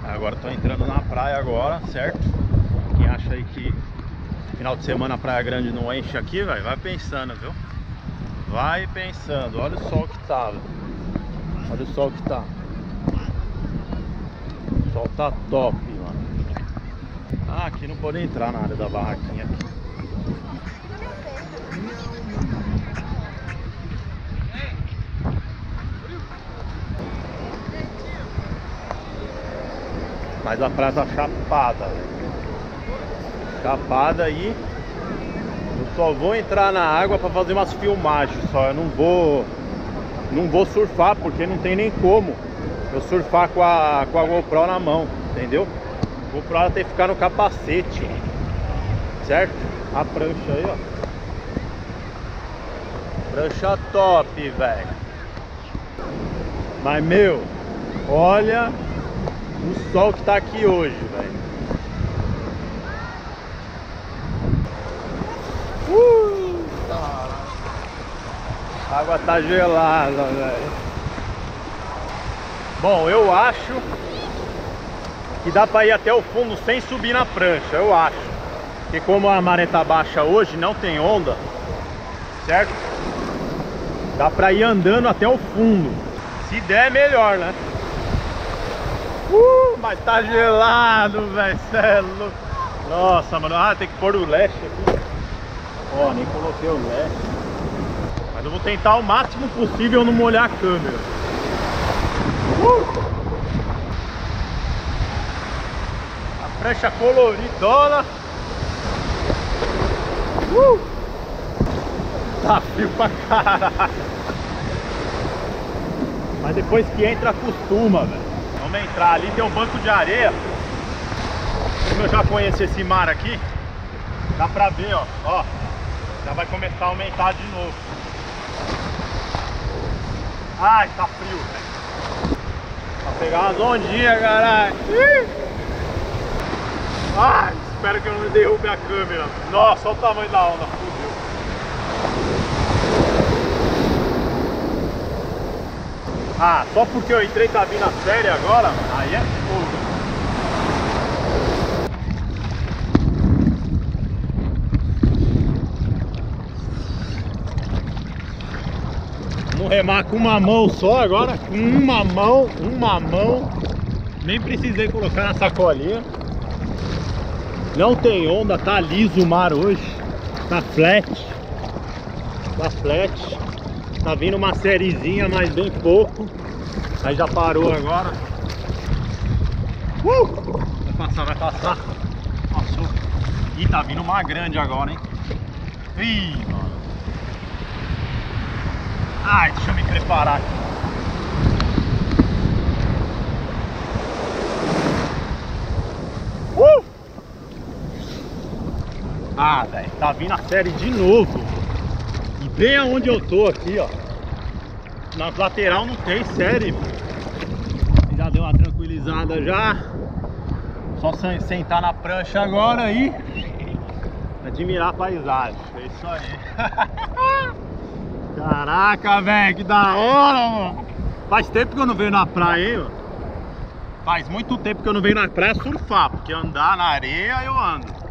Agora tô entrando na praia agora, certo? Quem acha aí que final de semana a Praia Grande não enche aqui, velho, vai pensando, viu? Vai pensando. Olha o sol que tá, velho. Olha o sol que tá. O sol tá top, mano. Ah, aqui não pode entrar na área da barraquinha aqui. Mas a praia tá chapada, velho. Chapada aí. Eu só vou entrar na água pra fazer umas filmagens só. Eu não vou surfar, porque não tem nem como eu surfar com a GoPro na mão, entendeu? A GoPro ela tem que ficar no capacete, certo? A prancha aí, ó. Prancha top, velho. Mas, meu, olha o sol que tá aqui hoje, velho. A água tá gelada, velho. Bom, eu acho que dá pra ir até o fundo sem subir na prancha, eu acho. Porque como a maré tá baixa hoje, não tem onda, certo? Dá pra ir andando até o fundo. Se der, melhor, né? Mas tá gelado, velho. Cê é louco. Nossa, mano. Ah, tem que pôr o leste aqui. Ó, nem coloquei o leste. Mas eu vou tentar o máximo possível não molhar a câmera. A prancha coloridona. Tá frio pra caralho. Mas depois que entra, acostuma, velho. Vamos entrar ali, tem um banco de areia. Como eu já conheço esse mar aqui, dá pra ver, ó. Já vai começar a aumentar de novo. Ai, tá frio, velho. Pra pegar umas ondinhas, caralho. Ai, espero que eu não me derrube a câmera. Nossa, olha o tamanho da onda, fudeu. Ah, só porque eu entrei cabina séria agora, mano, aí é fogo. Vamos remar com uma mão só agora, com uma mão. Nem precisei colocar na sacolinha. Não tem onda, tá liso o mar hoje. Tá flat. Tá vindo uma sériezinha, mas bem pouco. Aí já parou agora. Vai passar. Passou. Ih, tá vindo uma grande agora, hein? Ih, mano. Ai, deixa eu me preparar aqui. Ah, velho, tá vindo a série de novo. E bem aonde eu tô aqui, ó. Na lateral não tem série. Já deu uma tranquilizada já. Só sentar na prancha agora e admirar a paisagem. É isso aí. Caraca, velho, que da hora, mano. Faz tempo que eu não venho na praia, hein, mano. Faz muito tempo que eu não venho na praia surfar, porque andar na areia eu ando.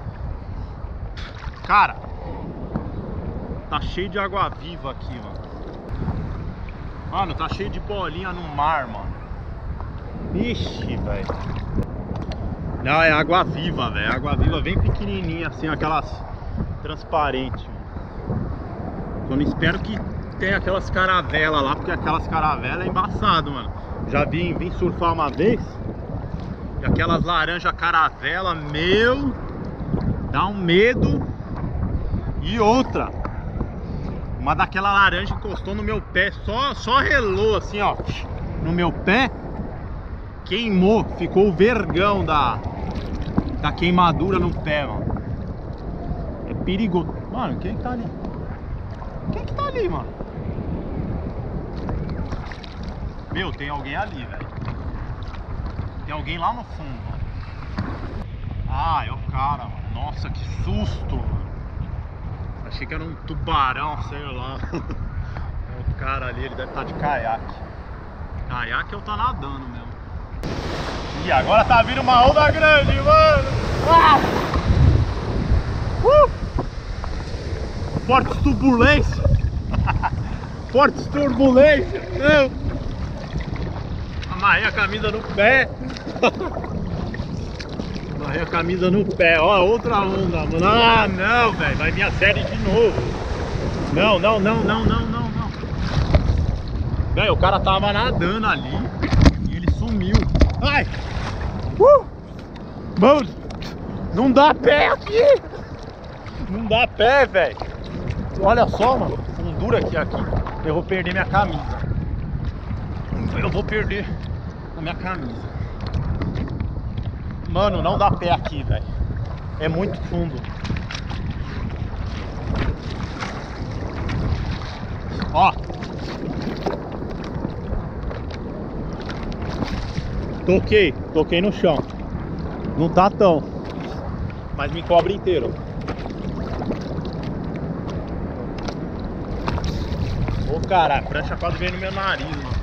Cara, tá cheio de água viva aqui, mano. Mano, tá cheio de bolinha no mar, mano. Ixi, velho. Não, é água viva, velho. Água viva bem pequenininha, assim, aquelas transparentes. Eu não espero que tenha aquelas caravelas lá, porque aquelas caravelas é embaçado, mano. Já vim surfar uma vez e aquelas laranjas caravela, meu, dá um medo. E outra, uma daquela laranja encostou no meu pé, só relou assim, ó, no meu pé, queimou, ficou o vergão da queimadura no pé, mano. É perigoso. Mano, quem que tá ali? Quem que tá ali, mano? Meu, tem alguém ali, velho. Tem alguém lá no fundo, mano. Ah, é o cara, mano. Nossa, que susto, mano. Achei que era um tubarão, sei lá. O cara ali, ele deve estar de caiaque. Caiaque eu tô nadando mesmo. E agora tá vindo uma onda grande, mano. Ah! Fortes turbulências. Fortes turbulências. Não. Amarrei a camisa no pé. Amarrei a camisa no pé. Ó, outra onda, mano. Ah, não, velho. Vai vir a série de novo. Não. Velho, o cara tava nadando ali e ele sumiu. Ai! Mano, não dá pé aqui! Não dá pé, velho. Olha só, mano. Fundura aqui. Eu vou perder minha camisa. Eu vou perder a minha camisa. Mano, não dá pé aqui, velho. É muito fundo. Ó. Toquei no chão. Não tá tão, mas me cobre inteiro. Ô cara, a prancha quase veio no meu nariz, mano.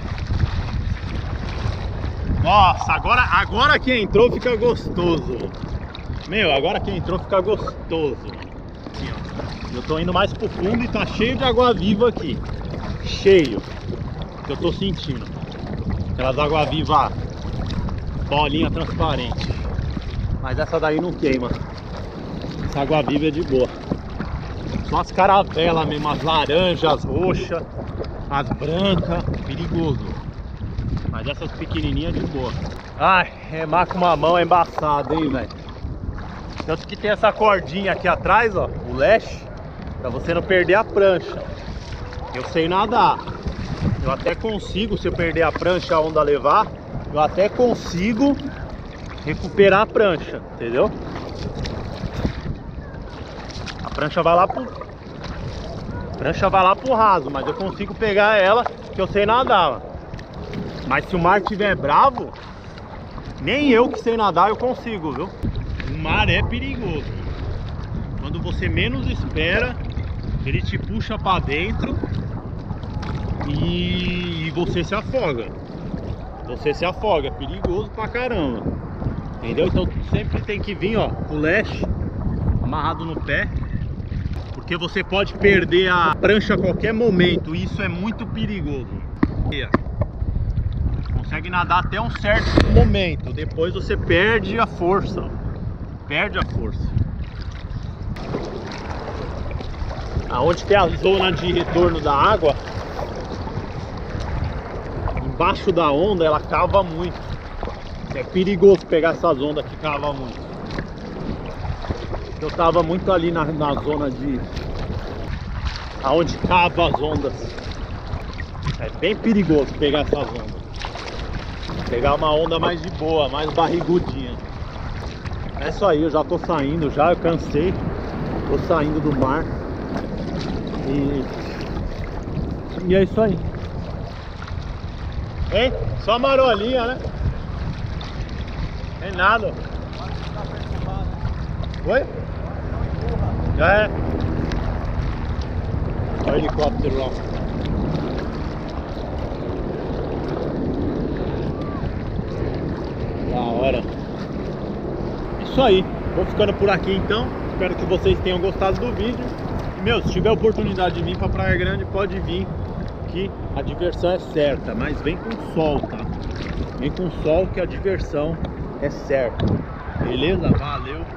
Nossa, agora que entrou fica gostoso. Meu, agora que entrou fica gostoso. Aqui, ó. Eu tô indo mais pro fundo e tá cheio de água viva aqui. Cheio. Que eu tô sentindo. Aquelas água viva, bolinha transparente. Mas essa daí não queima. Essa água viva é de boa. Só as caravelas mesmo, as laranjas, as roxas, as brancas, perigoso. Mas essas pequenininhas de boa. Ai, remar com uma mão é embaçado, hein, velho. Tanto que tem essa cordinha aqui atrás, ó, o leste, pra você não perder a prancha. Eu sei nadar. Eu até consigo, se eu perder a prancha, a onda levar, eu até consigo recuperar a prancha, entendeu? A prancha vai lá pro raso, mas eu consigo pegar ela, que eu sei nadar. Mas se o mar estiver bravo, nem eu que sei nadar eu consigo, viu? O mar é perigoso. Quando você menos espera, ele te puxa pra dentro e você se afoga. Você se afoga, é perigoso pra caramba. Entendeu? Então sempre tem que vir, ó, o leste amarrado no pé, porque você pode perder a prancha a qualquer momento. E isso é muito perigoso. Consegue nadar até um certo momento, depois você perde a força. Perde a força. Aonde tem a zona de retorno da água, embaixo da onda ela cava muito. É perigoso pegar essas ondas que cavam muito. Eu tava muito ali na zona de aonde cava as ondas. É bem perigoso pegar essas ondas. Pegar uma onda mais de boa, mais barrigudinha. É isso aí, eu já tô saindo, eu cansei. Tô saindo do mar. E é isso aí. Hein? Só marolinha, né? Tem nada. Oi? É. Olha o helicóptero lá. Da hora. Isso aí. Vou ficando por aqui então. Espero que vocês tenham gostado do vídeo. E, meu, se tiver oportunidade de vir pra Praia Grande, pode vir. Que a diversão é certa. Mas vem com sol, tá? Vem com sol que a diversão é certa. Beleza? Valeu.